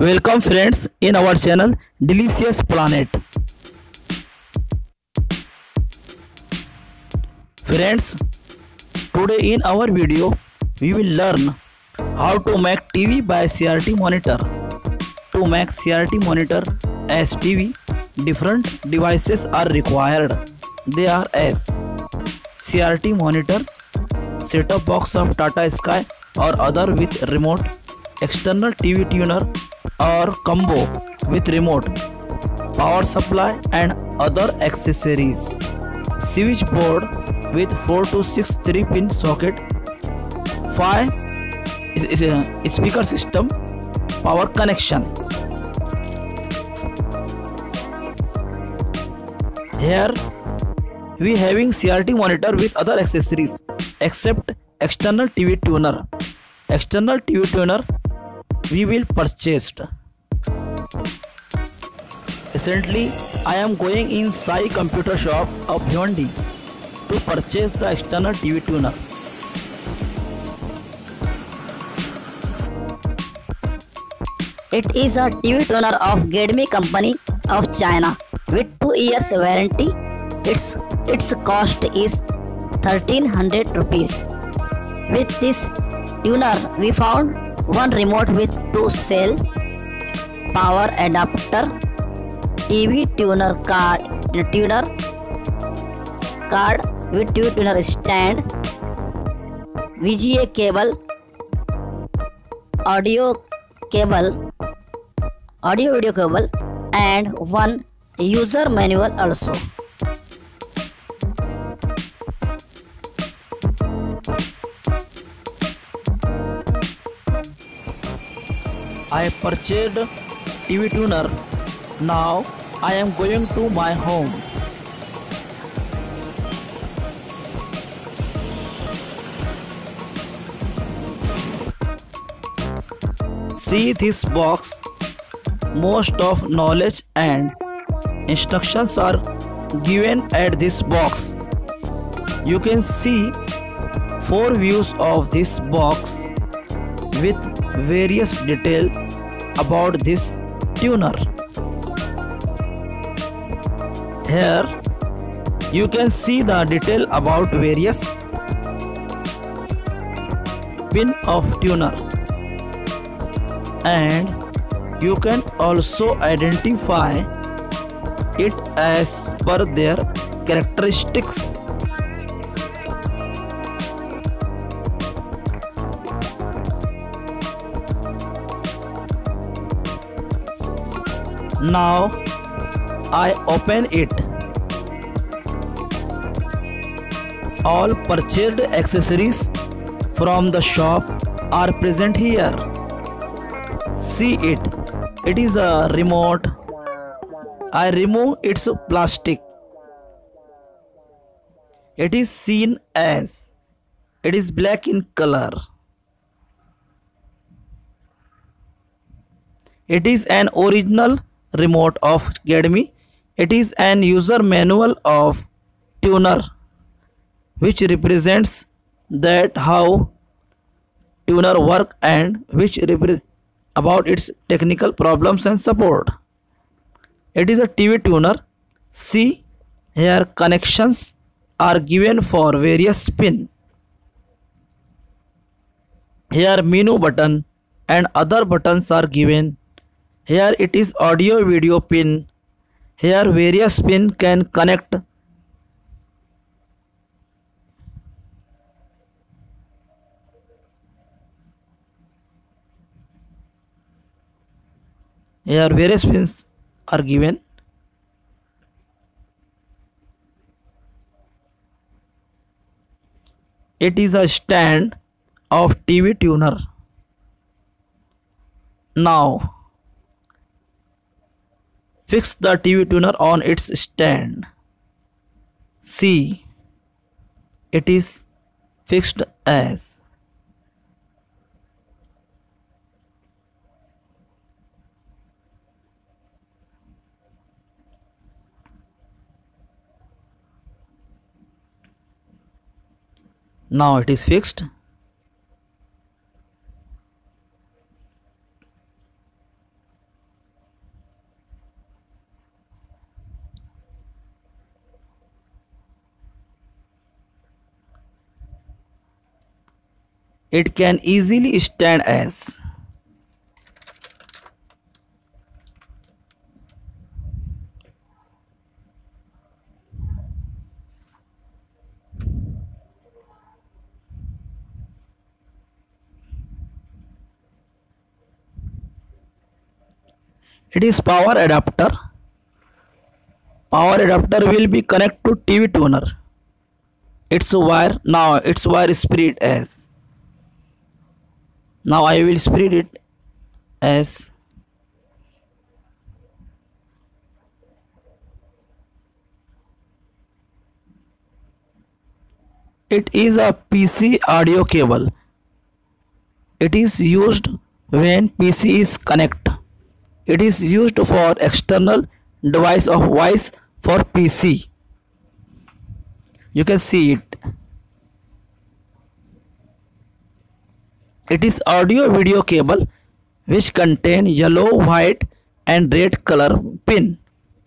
Welcome friends in our channel Delicious Planet. Friends, today in our video we will learn how to make TV by CRT monitor. To make CRT monitor as TV, different devices are required. They are as CRT monitor, set-top box of Tata Sky or other with remote, external TV tuner or combo with remote, power supply and other accessories, switchboard with 4 to 6 3-pin socket, 5 is a speaker system, power connection. Here we having CRT monitor with other accessories except external TV tuner. External TV tuner we will purchased. Recently I am going in Sai computer shop of Hyundai to purchase the external TV tuner. It is a TV tuner of Gadmei company of China with 2 years warranty. Its cost is 1300 rupees. With this tuner we found one remote with 2 cell, power adapter, TV tuner card with TV tuner stand, VGA cable, audio video cable and one user manual also. I purchased TV tuner. Now I am going to my home. See this box. Most of knowledge and instructions are given at this box. You can see 4 views of this box with various detail about this tuner. Here you can see the detail about various pin of tuner, and you can also identify it as per their characteristics. Now I open it. All purchased accessories from the shop are present here. See it. It is a remote. I remove its plastic. It is seen as it is black in color. It is an original remote of Gadmei. It is an user manual of tuner which represents that how tuner work and which about its technical problems and support. It is a TV tuner. See here connections are given for various pin. Here menu button and other buttons are given. Here it is audio video pin. Here various pin can connect. Here various pins are given. It is a stand of TV tuner. Now fix the TV tuner on its stand. See, it is fixed as. Now it is fixed. It can easily stand as it is power adapter. Power adapter will be connected to TV tuner. Its wire spread as. Now I will spread it as. It is a PC audio cable. It is used when PC is connected. It is used for external device of voice for PC. You can see it. It is audio video cable which contain yellow, white and red color pin.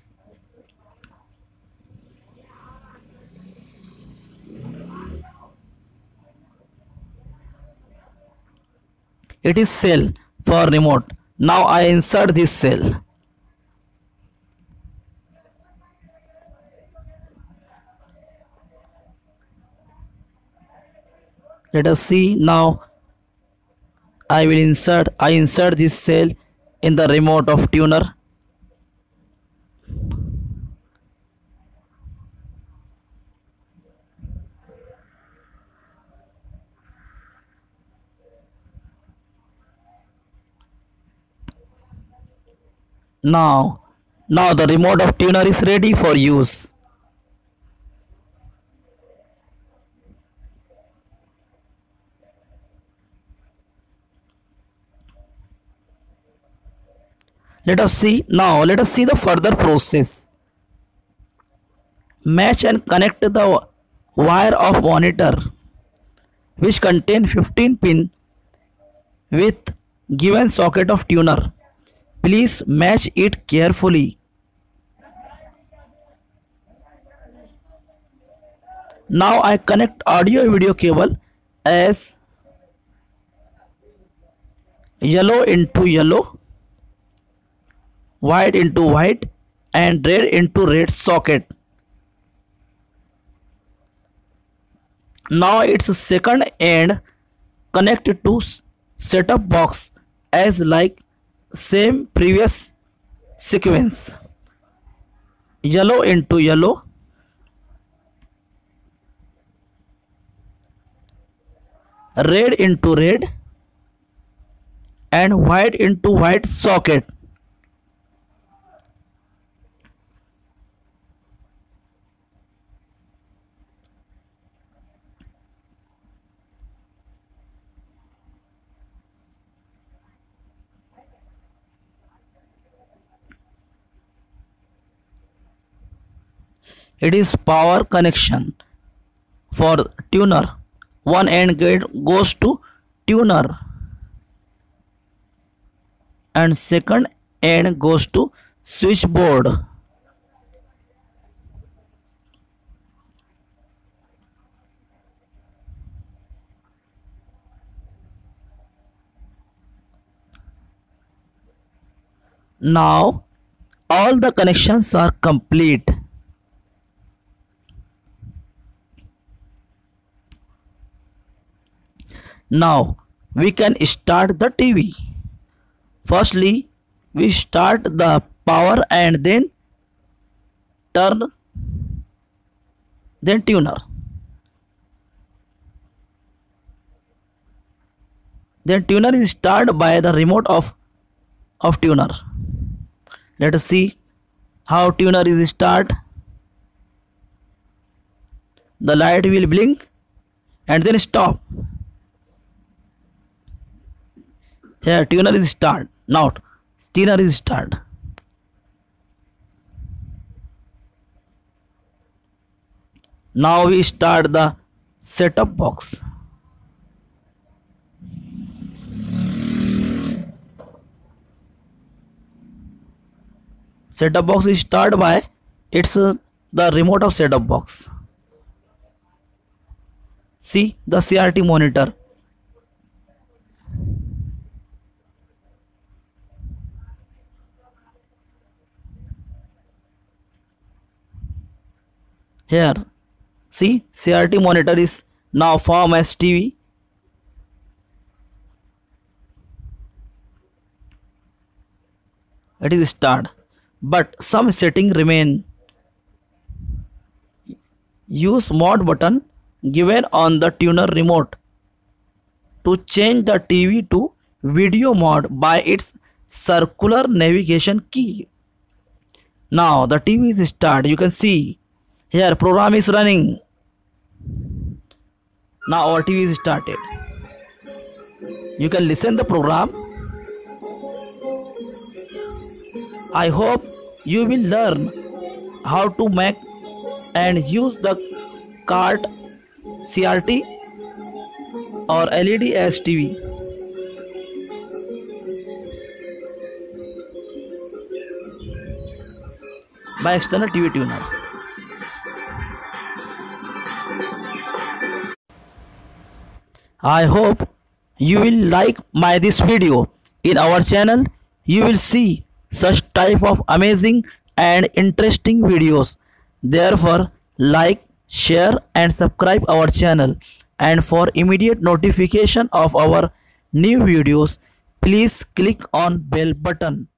It is cell for remote. Now I insert this cell. Let us see now. I insert this cell in the remote of tuner. Now the remote of tuner is ready for use. Let us see the further process. Match and connect the wire of monitor which contain 15 pin with given socket of tuner. Please match it carefully. Now I connect audio video cable as yellow into yellow, white into white and red into red socket. Now its second end connected to setup box as like same previous sequence. Yellow into yellow, red into red and white into white socket. It is power connection for tuner. One end goes to tuner and second end goes to switchboard. Now all the connections are complete. Now we can start the TV. Firstly, we start the power and then turn, then tuner. Then tuner is started by the remote of tuner. Let us see how tuner is start. The light will blink and then stop. Here tuner is start. Now tuner is start. Now we start the setup box. Setup box is started by the remote of setup box. See the CRT monitor. Here, see, CRT monitor is now formed as TV. It is start, but some setting remain. Use mode button given on the tuner remote to change the TV to video mode by its circular navigation key. Now the TV is start. You can see here program is running. Now our TV is started. You can listen the program. I hope you will learn how to make and use the cart CRT or LED as TV. By external TV tuner. I hope you will like my this video. In our channel you will see such type of amazing and interesting videos. Therefore like, share and subscribe our channel, and for immediate notification of our new videos please click on bell button.